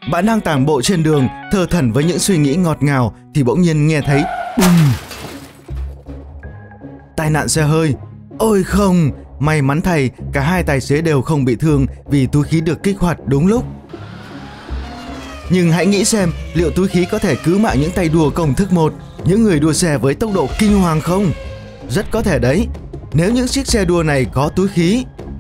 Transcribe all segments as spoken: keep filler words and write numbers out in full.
Bạn đang tản bộ trên đường, thơ thẩn với những suy nghĩ ngọt ngào thì bỗng nhiên nghe thấy bùm. Tai nạn xe hơi. Ôi không, may mắn thay, cả hai tài xế đều không bị thương vì túi khí được kích hoạt đúng lúc. Nhưng hãy nghĩ xem liệu túi khí có thể cứu mạng những tay đua công thức một, những người đua xe với tốc độ kinh hoàng không? Rất có thể đấy, nếu những chiếc xe đua này có túi khí.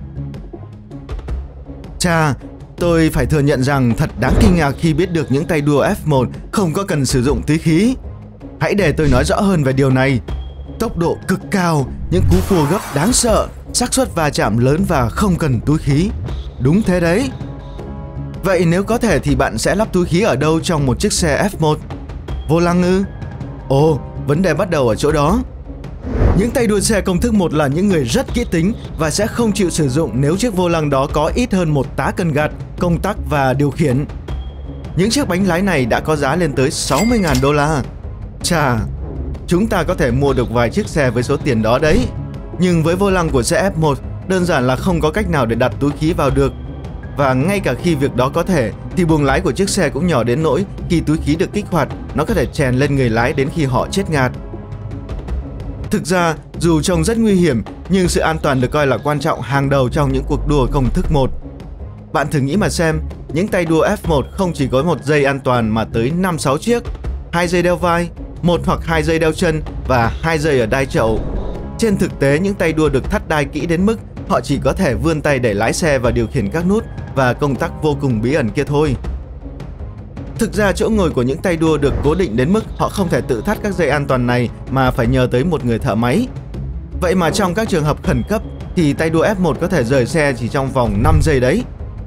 Chà, tôi phải thừa nhận rằng thật đáng kinh ngạc khi biết được những tay đua F một không có cần sử dụng túi khí. Hãy để tôi nói rõ hơn về điều này. Tốc độ cực cao, những cú cua gấp đáng sợ, xác suất va chạm lớn và không cần túi khí. Đúng thế đấy. Vậy nếu có thể thì bạn sẽ lắp túi khí ở đâu trong một chiếc xe F một? Vô lăng ư? Ồ, vấn đề bắt đầu ở chỗ đó. Những tay đua xe công thức một là những người rất kỹ tính và sẽ không chịu sử dụng nếu chiếc vô lăng đó có ít hơn một tá cần gạt, công tắc và điều khiển. Những chiếc bánh lái này đã có giá lên tới sáu mươi nghìn đô la. Chà, chúng ta có thể mua được vài chiếc xe với số tiền đó đấy. Nhưng với vô lăng của xe F một, đơn giản là không có cách nào để đặt túi khí vào được. Và ngay cả khi việc đó có thể, thì buồng lái của chiếc xe cũng nhỏ đến nỗi khi túi khí được kích hoạt, nó có thể chèn lên người lái đến khi họ chết ngạt. Thực ra, dù trông rất nguy hiểm, nhưng sự an toàn được coi là quan trọng hàng đầu trong những cuộc đua công thức một. Bạn thử nghĩ mà xem, những tay đua F một không chỉ có một dây an toàn mà tới năm sáu chiếc, hai dây đeo vai, một hoặc hai dây đeo chân và hai dây ở đai chậu. Trên thực tế, những tay đua được thắt đai kỹ đến mức họ chỉ có thể vươn tay để lái xe và điều khiển các nút và công tắc vô cùng bí ẩn kia thôi. Thực ra chỗ ngồi của những tay đua được cố định đến mức họ không thể tự thắt các dây an toàn này mà phải nhờ tới một người thợ máy. Vậy mà trong các trường hợp khẩn cấp thì tay đua F một có thể rời xe chỉ trong vòng năm giây đấy.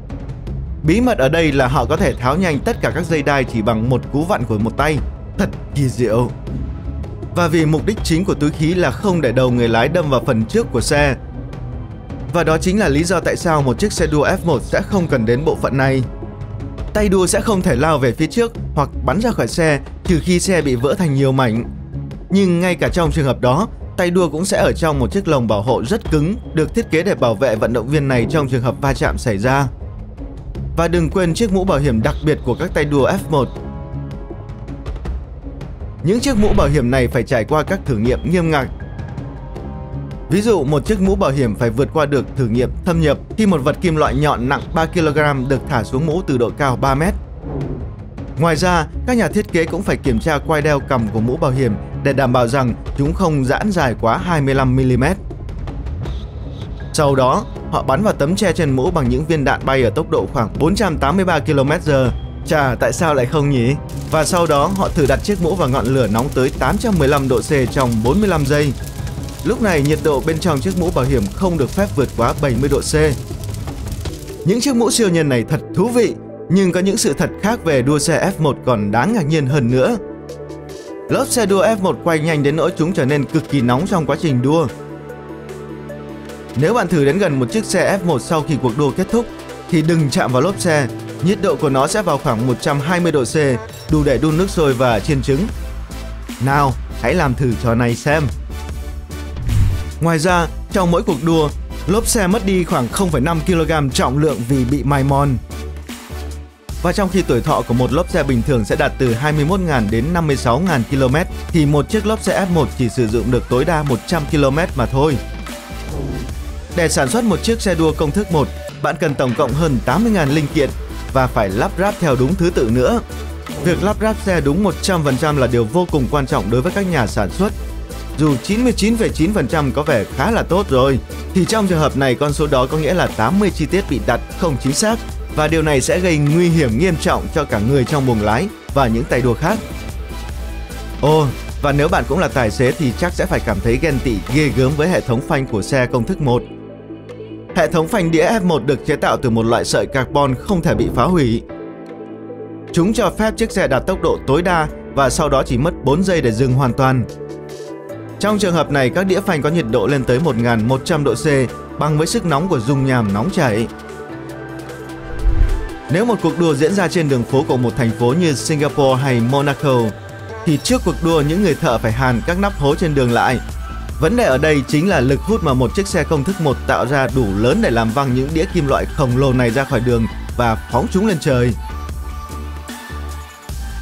Bí mật ở đây là họ có thể tháo nhanh tất cả các dây đai chỉ bằng một cú vặn của một tay. Thật kỳ diệu. Và vì mục đích chính của túi khí là không để đầu người lái đâm vào phần trước của xe. Và đó chính là lý do tại sao một chiếc xe đua F một sẽ không cần đến bộ phận này. Tay đua sẽ không thể lao về phía trước hoặc bắn ra khỏi xe trừ khi xe bị vỡ thành nhiều mảnh. Nhưng ngay cả trong trường hợp đó, tay đua cũng sẽ ở trong một chiếc lồng bảo hộ rất cứng được thiết kế để bảo vệ vận động viên này trong trường hợp va chạm xảy ra. Và đừng quên chiếc mũ bảo hiểm đặc biệt của các tay đua F một. Những chiếc mũ bảo hiểm này phải trải qua các thử nghiệm nghiêm ngặt. Ví dụ, một chiếc mũ bảo hiểm phải vượt qua được thử nghiệm thâm nhập khi một vật kim loại nhọn nặng ba ki lô gam được thả xuống mũ từ độ cao ba mét. Ngoài ra, các nhà thiết kế cũng phải kiểm tra quai đeo cằm của mũ bảo hiểm để đảm bảo rằng chúng không giãn dài quá hai mươi lăm mi li mét. Sau đó, họ bắn vào tấm che trên mũ bằng những viên đạn bay ở tốc độ khoảng bốn trăm tám mươi ba ki lô mét giờ. Chà, tại sao lại không nhỉ? Và sau đó, họ thử đặt chiếc mũ vào ngọn lửa nóng tới tám trăm mười lăm độ C trong bốn mươi lăm giây. Lúc này, nhiệt độ bên trong chiếc mũ bảo hiểm không được phép vượt quá bảy mươi độ C. Những chiếc mũ siêu nhân này thật thú vị, nhưng có những sự thật khác về đua xe F một còn đáng ngạc nhiên hơn nữa. Lốp xe đua F một quay nhanh đến nỗi chúng trở nên cực kỳ nóng trong quá trình đua. Nếu bạn thử đến gần một chiếc xe F một sau khi cuộc đua kết thúc, thì đừng chạm vào lốp xe. Nhiệt độ của nó sẽ vào khoảng một trăm hai mươi độ C, đủ để đun nước sôi và chiên trứng. Nào, hãy làm thử trò này xem. Ngoài ra, trong mỗi cuộc đua, lốp xe mất đi khoảng không phẩy năm ki lô gam trọng lượng vì bị mài mòn. Và trong khi tuổi thọ của một lốp xe bình thường sẽ đạt từ hai mươi mốt nghìn đến năm mươi sáu nghìn ki lô mét, thì một chiếc lốp xe F một chỉ sử dụng được tối đa một trăm ki lô mét mà thôi. Để sản xuất một chiếc xe đua công thức một, bạn cần tổng cộng hơn tám mươi nghìn linh kiện và phải lắp ráp theo đúng thứ tự nữa. Việc lắp ráp xe đúng một trăm phần trăm là điều vô cùng quan trọng đối với các nhà sản xuất. Dù chín mươi chín phẩy chín phần trăm có vẻ khá là tốt rồi, thì trong trường hợp này con số đó có nghĩa là tám mươi chi tiết bị đặt không chính xác, và điều này sẽ gây nguy hiểm nghiêm trọng cho cả người trong buồng lái và những tay đua khác. Ồ, và nếu bạn cũng là tài xế thì chắc sẽ phải cảm thấy ghen tị ghê gớm với hệ thống phanh của xe công thức một. Hệ thống phanh đĩa F một được chế tạo từ một loại sợi carbon không thể bị phá hủy. Chúng cho phép chiếc xe đạt tốc độ tối đa và sau đó chỉ mất bốn giây để dừng hoàn toàn. Trong trường hợp này, các đĩa phanh có nhiệt độ lên tới một nghìn một trăm độ C, bằng với sức nóng của dung nham nóng chảy. Nếu một cuộc đua diễn ra trên đường phố của một thành phố như Singapore hay Monaco, thì trước cuộc đua những người thợ phải hàn các nắp hố trên đường lại. Vấn đề ở đây chính là lực hút mà một chiếc xe công thức một tạo ra đủ lớn để làm văng những đĩa kim loại khổng lồ này ra khỏi đường và phóng chúng lên trời.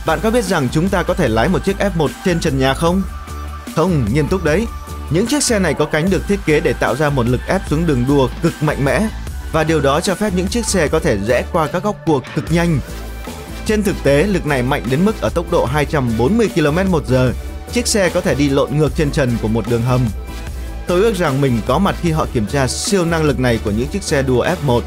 Bạn có biết rằng chúng ta có thể lái một chiếc F một trên trần nhà không? Không, nghiêm túc đấy. Những chiếc xe này có cánh được thiết kế để tạo ra một lực ép xuống đường đua cực mạnh mẽ, và điều đó cho phép những chiếc xe có thể rẽ qua các góc cua cực nhanh. Trên thực tế, lực này mạnh đến mức ở tốc độ hai trăm bốn mươi ki lô mét một giờ, chiếc xe có thể đi lộn ngược trên trần của một đường hầm. Tôi ước rằng mình có mặt khi họ kiểm tra siêu năng lực này của những chiếc xe đua F một.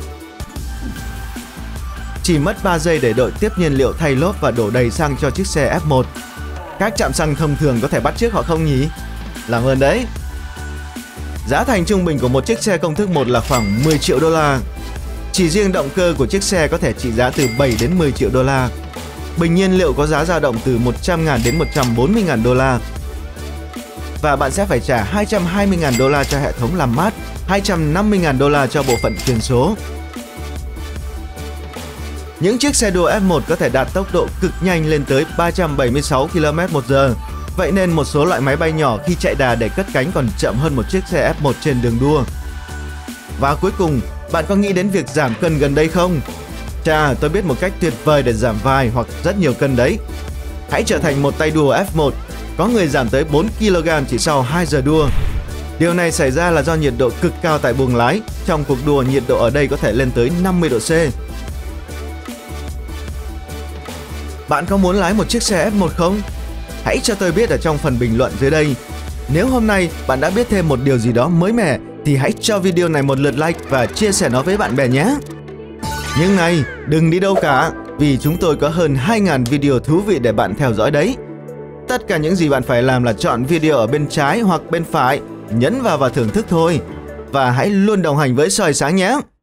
Chỉ mất ba giây để đội tiếp nhiên liệu thay lốp và đổ đầy xăng cho chiếc xe F một. Các trạm xăng thông thường có thể bắt chước họ không nhỉ? Làm ơn đấy. Giá thành trung bình của một chiếc xe công thức một là khoảng mười triệu đô la. Chỉ riêng động cơ của chiếc xe có thể trị giá từ bảy đến mười triệu đô la. Bình nhiên liệu có giá dao động từ một trăm nghìn đến một trăm bốn mươi nghìn đô la. Và bạn sẽ phải trả hai trăm hai mươi nghìn đô la cho hệ thống làm mát, hai trăm năm mươi nghìn đô la cho bộ phận truyền số. Những chiếc xe đua F một có thể đạt tốc độ cực nhanh lên tới ba trăm bảy mươi sáu ki lô mét một giờ. Vậy nên một số loại máy bay nhỏ khi chạy đà để cất cánh còn chậm hơn một chiếc xe F một trên đường đua. Và cuối cùng, bạn có nghĩ đến việc giảm cân gần đây không? Chà, tôi biết một cách tuyệt vời để giảm vài hoặc rất nhiều cân đấy. Hãy trở thành một tay đua F một. Có người giảm tới bốn ki lô gam chỉ sau hai giờ đua. Điều này xảy ra là do nhiệt độ cực cao tại buồng lái. Trong cuộc đua, nhiệt độ ở đây có thể lên tới năm mươi độ C. Bạn có muốn lái một chiếc xe F một không? Hãy cho tôi biết ở trong phần bình luận dưới đây. Nếu hôm nay bạn đã biết thêm một điều gì đó mới mẻ thì hãy cho video này một lượt like và chia sẻ nó với bạn bè nhé. Nhưng này, đừng đi đâu cả, vì chúng tôi có hơn hai nghìn video thú vị để bạn theo dõi đấy. Tất cả những gì bạn phải làm là chọn video ở bên trái hoặc bên phải, nhấn vào và thưởng thức thôi. Và hãy luôn đồng hành với Soi Sáng nhé!